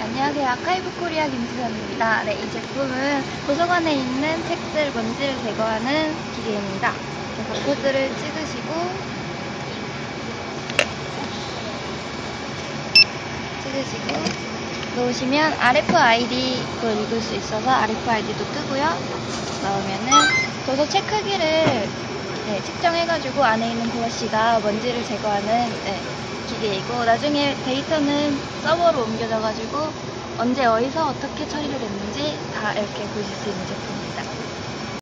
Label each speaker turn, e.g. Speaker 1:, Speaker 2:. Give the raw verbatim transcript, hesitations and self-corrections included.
Speaker 1: 안녕하세요. 아카이브 코리아 김수현입니다. 네, 이 제품은 도서관에 있는 책들 먼지를 제거하는 기계입니다. 바코드를 찍으시고 찍으시고 놓으시면 알에프아이디 그걸 읽을 수 있어서 알에프아이디도 뜨고요. 넣으면은 도서 책 크기를 네, 측정해가지고 안에 있는 브러쉬가 먼지를 제거하는 네, 기계이고, 나중에 데이터는 서버로 옮겨져가지고 언제 어디서 어떻게 처리가 됐는지 다 이렇게 보실 수 있는 제품입니다.